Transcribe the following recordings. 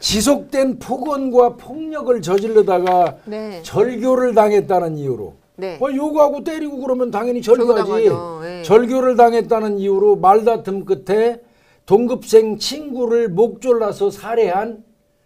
지속된 폭언과 폭력을 저지르다가 네. 절교를 당했다는 이유로 네. 요구하고 때리고 그러면 당연히 절교하지. 네. 절교를 당했다는 이유로 말다툼 끝에 동급생 친구를 목졸라서 살해한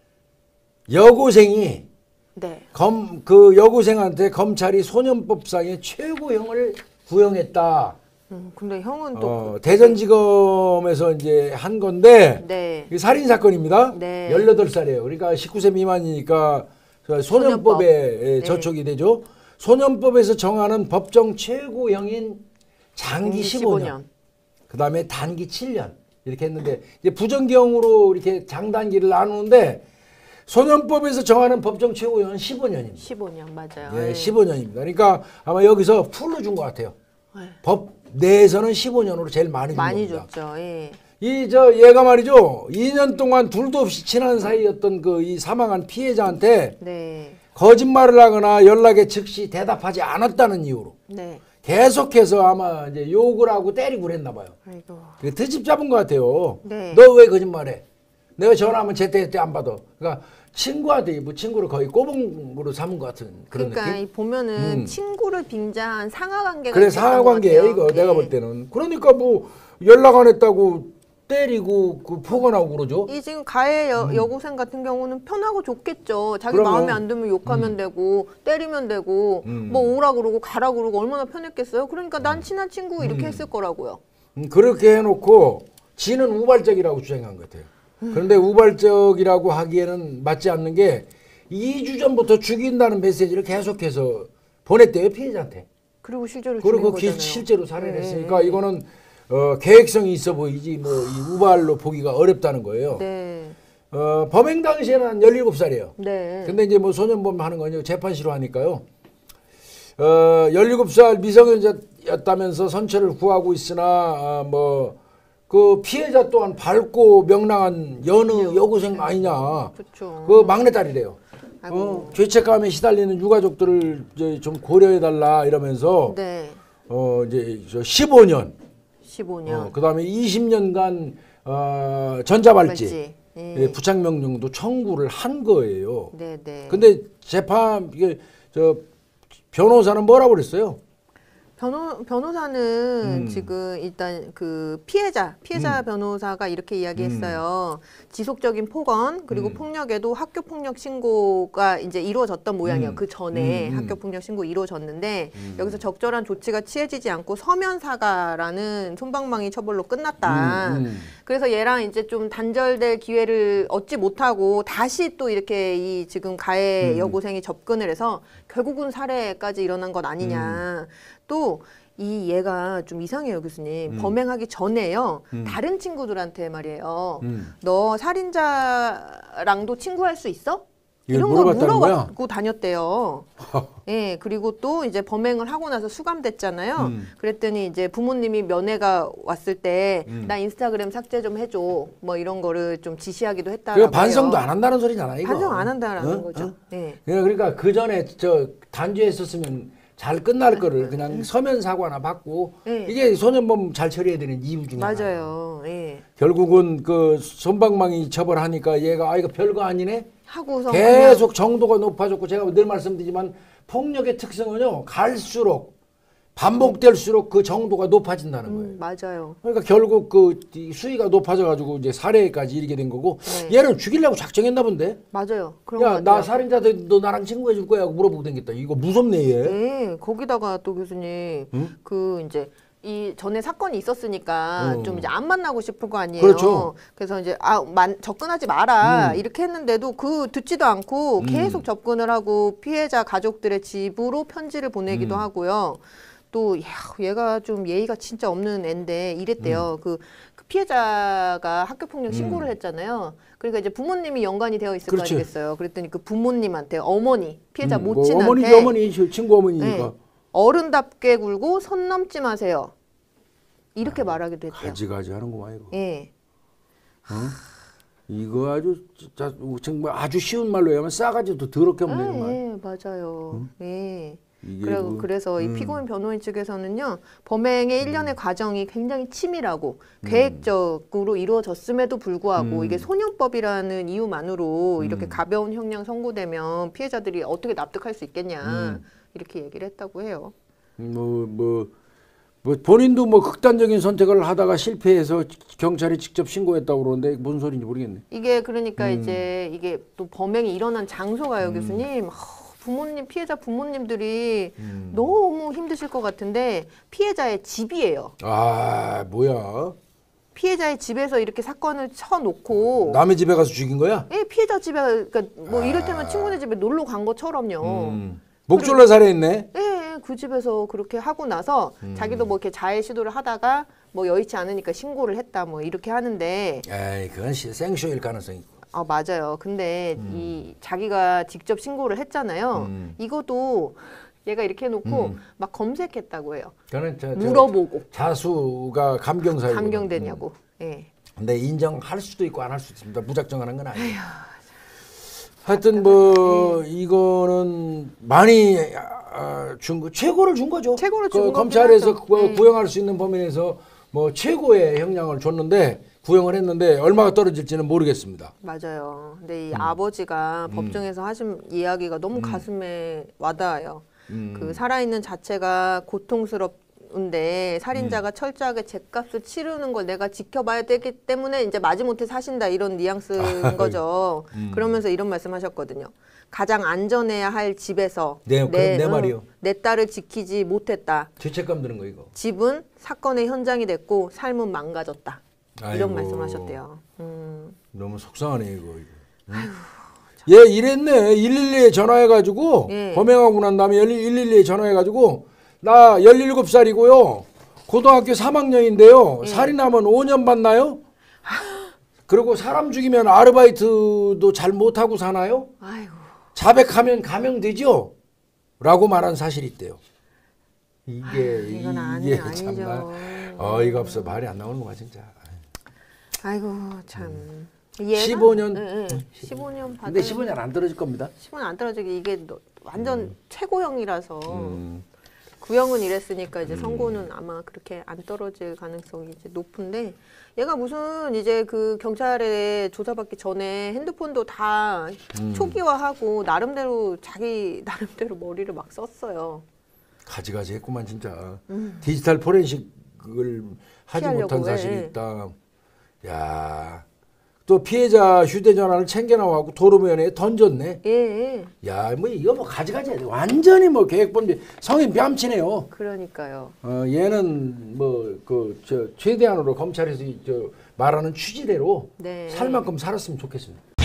여고생이 네. 그 여고생한테 검찰이 소년법상의 최고형을 구형했다. 근데 형은 또 대전지검에서 이제 한 건데 네. 살인 사건입니다. 네. 18살이에요. 그러니까 19세 미만이니까 소년법에 저촉이 되죠. 소년법에서 정하는 법정 최고형인 장기 15년. 그다음에 단기 7년. 이렇게 했는데 이제 부정경으로 이렇게 장단기를 나누는데 소년법에서 정하는 법정 최고형은 15년입니다. 15년 맞아요. 네, 15년입니다. 그러니까 아마 여기서 풀로 준 것 같아요. 네. 법 내에서는 15년으로 제일 많이 준 많이 겁니다. 줬죠. 예. 얘가 말이죠. 2년 동안 둘도 없이 친한 사이였던 이 사망한 피해자한테 네. 거짓말을 하거나 연락에 즉시 대답하지 않았다는 이유로 네. 계속해서 아마 이제 욕을 하고 때리고 그랬나 봐요. 아이고. 트집 잡은 것 같아요. 네. 너 왜 거짓말해? 내가 전화하면 제때 안 받아. 그러니까 친구한테 뭐 친구를 거의 꼬봉으로 삼은 것 같은 그런 그러니까 느낌. 보면은 친구를 빙자한 상하관계가 그래 상하관계예요 이거. 내가 볼 때는. 그러니까 뭐 연락 안 했다고 때리고 폭언하고 그러죠. 이 지금 가해 여고생 같은 경우는 편하고 좋겠죠. 자기 그러면. 마음에 안 들면 욕하면 되고 때리면 되고 뭐 오라 그러고 가라 그러고 얼마나 편했겠어요. 그러니까 난 친한 친구 이렇게 했을 거라고요. 그렇게 해놓고 지는 우발적이라고 주장한 것 같아요. 그런데 우발적이라고 하기에는 맞지 않는 게 2주 전부터 죽인다는 메시지를 계속해서 보냈대요 피해자한테. 그리고 실제로 그리고 죽인 거잖아요. 실제로 살해를 했으니까 이거는 계획성이 있어 보이지 뭐 이 우발로 보기가 어렵다는 거예요. 네. 범행 당시에는 한 17살이에요. 네. 근데 이제 뭐 소년범 하는 건 재판시로 하니까요. 17살 미성년자였다면서 선처를 구하고 있으나 그 피해자 또한 밝고 명랑한 여느 여고생 아니냐. 그렇죠. 그 막내딸이래요. 아이고. 죄책감에 시달리는 유가족들을 이제 좀 고려해달라 이러면서 네. 이제 15년. 15년. 그다음에 20년간 전자발찌 맞지? 예, 부착명령도 청구를 한 거예요. 네, 네. 근데 변호사는 뭐라고 그랬어요? 변호사는 지금 일단 그 피해자 변호사가 이렇게 이야기했어요. 지속적인 폭언 그리고 폭력에도 학교 폭력 신고가 이제 이루어졌던 모양이에요. 그 전에 학교 폭력 신고 이루어졌는데 여기서 적절한 조치가 취해지지 않고 서면 사과라는 솜방망이 처벌로 끝났다. 그래서 얘랑 이제 좀 단절될 기회를 얻지 못하고 다시 또 이렇게 이 지금 가해 여고생이 접근을 해서 결국은 살해까지 일어난 것 아니냐. 또 얘가 좀 이상해요, 교수님. 범행하기 전에요. 다른 친구들한테 말이에요. 너 살인자랑도 친구할 수 있어? 이런 거 물어봤고 다녔대요. 예, 그리고 또 이제 범행을 하고 나서 수감됐잖아요. 그랬더니 이제 부모님이 면회가 왔을 때 나 인스타그램 삭제 좀 해줘. 뭐 이런 거를 좀 지시하기도 했다라고 해요. 반성도 안 한다는 소리잖아, 이거. 반성 안 한다라는 거죠. 네. 그러니까 그 전에 단죄했었으면 잘 끝날 거를 그냥 서면 사과나 받고 이게 소년범 잘 처리해야 되는 이유 중에 하나예요. 맞아요. 예. 결국은 그 솜방망이 처벌하니까 얘가 이거 별거 아니네 하고서 계속 정도가 높아졌고 제가 늘 말씀드리지만 폭력의 특성은요 갈수록 반복될수록 그 정도가 높아진다는 거예요. 맞아요. 그러니까 결국 그 수위가 높아져가지고 이제 살해까지 이르게 된 거고 얘는 죽이려고 작정했나 본데. 맞아요. 그런 야, 것 같아요. 나 살인자들 너 나랑 친구해 줄 거야 하고 물어보고 댕겼다. 이거 무섭네 얘. 네, 거기다가 또 교수님 그 이제 이 전에 사건이 있었으니까 좀 이제 안 만나고 싶을 거 아니에요. 그렇죠. 그래서 이제 접근하지 마라 이렇게 했는데도 그 듣지도 않고 계속 접근을 하고 피해자 가족들의 집으로 편지를 보내기도 하고요. 또 얘가 좀 예의가 진짜 없는 애인데 이랬대요. 그 피해자가 학교폭력 신고를 했잖아요. 그러니까 이제 부모님이 연관이 되어 있을 거 아니겠어요. 그랬더니 그 부모님한테 어머니, 피해자 모친한테 어머니 친구 어머니니까. 네, 어른답게 굴고 선 넘지 마세요. 이렇게 말하기도 했대요. 가지가지 하는구만 이거. 예. 이거 아주 정말 아주 쉬운 말로 하면 싸가지도 더럽게 없네 정말. 예, 맞아요. 예. 이게 그래서 이 피고인 변호인 측에서는요, 범행의 일련의 과정이 굉장히 치밀하고 계획적으로 이루어졌음에도 불구하고 이게 소년법이라는 이유만으로 이렇게 가벼운 형량 선고되면 피해자들이 어떻게 납득할 수 있겠냐 이렇게 얘기를 했다고 해요. 뭐 본인도 뭐 극단적인 선택을 하다가 실패해서 경찰에 직접 신고했다고 그러는데 무슨 소리인지 모르겠네. 이게 그러니까 이제 이게 또 범행이 일어난 장소가요, 교수님. 부모님, 피해자 부모님들이 너무 힘드실 것 같은데 피해자의 집이에요. 아, 뭐야? 피해자의 집에서 이렇게 사건을 쳐놓고 남의 집에 가서 죽인 거야? 예, 피해자 집에 그러니까 뭐 이를테면 친구네 집에 놀러 간 것처럼요. 목졸라 살해했네. 예, 그 집에서 그렇게 하고 나서 자기도 뭐 이렇게 자해 시도를 하다가 뭐 여의치 않으니까 신고를 했다 뭐 이렇게 하는데 에이, 그건 생쇼일 가능성이 있고. 아, 맞아요. 근데 이 자기가 직접 신고를 했잖아요. 이것도 얘가 이렇게 해놓고 막 검색했다고 해요. 저는 물어보고 자수가 감경사유. 감경되냐고. 예. 근데 인정할 수도 있고 안 할 수도 있습니다. 무작정하는 건 아니에요. 하여튼 뭐 이거는 많이 최고를 준 거죠. 최고를 준 검찰에서 거긴 하죠. 구형할 수 있는 범위에서 뭐 최고의 형량을 줬는데 구형을 했는데 얼마가 떨어질지는 모르겠습니다. 맞아요. 근데 이 아버지가 법정에서 하신 이야기가 너무 가슴에 와닿아요. 그 살아있는 자체가 고통스럽은데 살인자가 철저하게 죗값을 치르는 걸 내가 지켜봐야 되기 때문에 이제 마지못해 사신다 이런 뉘앙스인 거죠. 그러면서 이런 말씀하셨거든요. 가장 안전해야 할 집에서 내 말이요. 내 딸을 지키지 못했다. 죄책감 드는 거 이거. 집은 사건의 현장이 됐고 삶은 망가졌다. 이런 아이고. 말씀하셨대요. 너무 속상하네 이거. 얘 이랬네. 112에 전화해가지고 예. 범행하고 난 다음에 112에 전화해가지고 나 17살이고요. 고등학교 3학년인데요. 살인하면 5년 받나요? 그리고 사람 죽이면 아르바이트도 잘 못하고 사나요? 아이고. 자백하면 감형되죠? 라고 말한 사실이 있대요. 이게 이건 이게 아니죠. 참나 어이가 없어. 말이 안 나오는 거야 진짜. 아이고 참. 15년. 예, 15년 받은. 근데 15년 안 떨어질 겁니다. 15년 안 떨어지게 이게 완전 최고형이라서 구형은 이랬으니까 이제 선고는 아마 그렇게 안 떨어질 가능성이 이제 높은데 얘가 무슨 이제 그 경찰에 조사받기 전에 핸드폰도 다 초기화하고 나름대로 자기 나름대로 머리를 막 썼어요. 가지가지 했구만 진짜. 디지털 포렌식을 하지 피하려고, 못한 사실이 예. 있다. 야, 또 피해자 휴대전화를 챙겨나와고 도로면에 던졌네. 예. 야, 뭐 이거 뭐 가지가지 해. 완전히 뭐 계획범죄 성인 뺨치네요. 그러니까요. 얘는 뭐 최대한으로 검찰에서 말하는 취지대로 네. 살 만큼 살았으면 좋겠습니다.